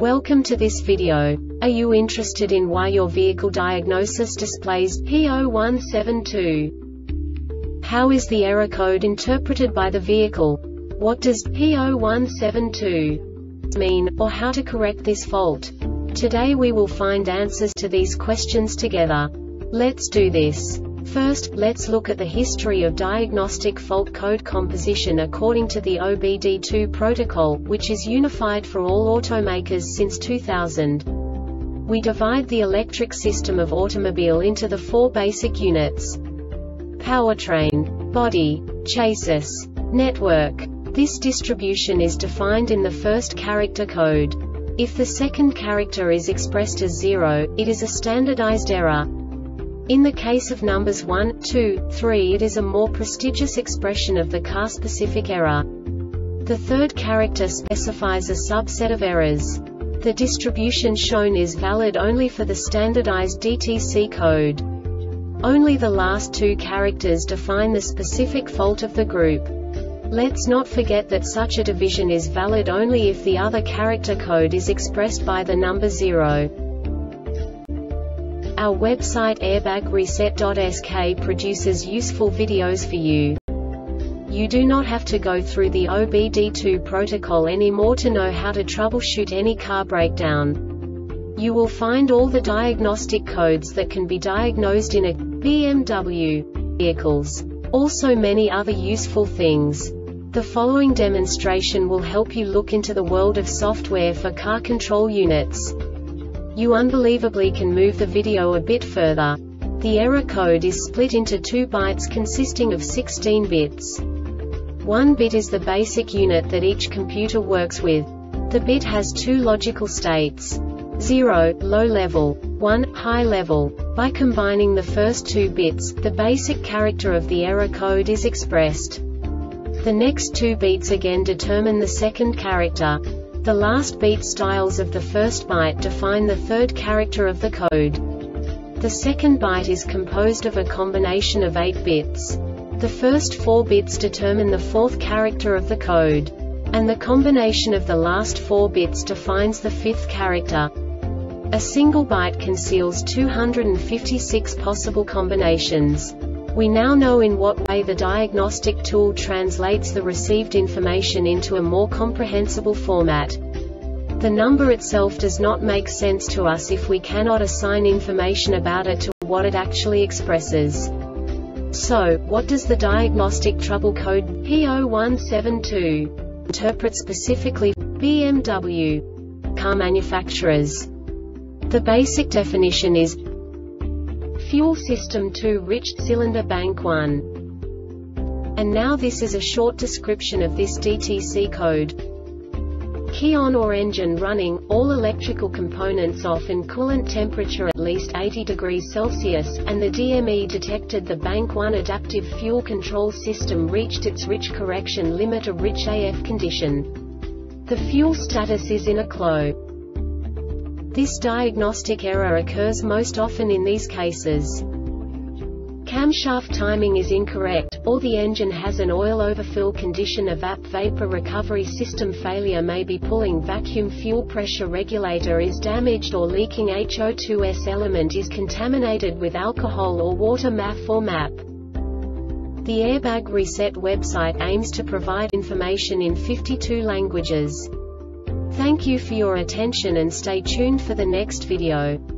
Welcome to this video. Are you interested in why your vehicle diagnosis displays P0172? How is the error code interpreted by the vehicle? What does P0172 mean, or how to correct this fault? Today we will find answers to these questions together. Let's do this. First, let's look at the history of diagnostic fault code composition according to the OBD2 protocol, which is unified for all automakers since 2000. We divide the electric system of automobile into the four basic units: powertrain, body, chassis, network. This distribution is defined in the first character code. If the second character is expressed as 0, it is a standardized error. In the case of numbers 1, 2, 3, it is a more prestigious expression of the car-specific error. The third character specifies a subset of errors. The distribution shown is valid only for the standardized DTC code. Only the last two characters define the specific fault of the group. Let's not forget that such a division is valid only if the other character code is expressed by the number 0. Our website airbagreset.sk produces useful videos for you. You do not have to go through the OBD2 protocol anymore to know how to troubleshoot any car breakdown. You will find all the diagnostic codes that can be diagnosed in a BMW vehicles. Also many other useful things. The following demonstration will help you look into the world of software for car control units. You unbelievably can move the video a bit further. The error code is split into 2 bytes consisting of 16 bits. 1 bit is the basic unit that each computer works with. The bit has 2 logical states: 0, low level, 1, high level. By combining the first 2 bits, the basic character of the error code is expressed. The next 2 beats again determine the second character. The last beat styles of the first byte define the third character of the code. The second byte is composed of a combination of 8 bits. The first 4 bits determine the fourth character of the code. And the combination of the last 4 bits defines the fifth character. A single byte conceals 256 possible combinations. We now know in what way the diagnostic tool translates the received information into a more comprehensible format. The number itself does not make sense to us if we cannot assign information about it to what it actually expresses. So, what does the diagnostic trouble code P0172 interpret specifically for BMW car manufacturers? The basic definition is fuel system 2 rich cylinder bank 1. And now this is a short description of this DTC code. Key on or engine running, all electrical components off and coolant temperature at least 80 degrees Celsius, and the DME detected the bank 1 adaptive fuel control system reached its rich correction limit, a rich AF condition. The fuel status is in a CLO. This diagnostic error occurs most often in these cases: camshaft timing is incorrect, or the engine has an oil overfill condition, a VAP vapor recovery system failure may be pulling, vacuum fuel pressure regulator is damaged or leaking, HO2S element is contaminated with alcohol or water, MAF or MAP. The Airbag Reset website aims to provide information in 52 languages. Thank you for your attention and stay tuned for the next video.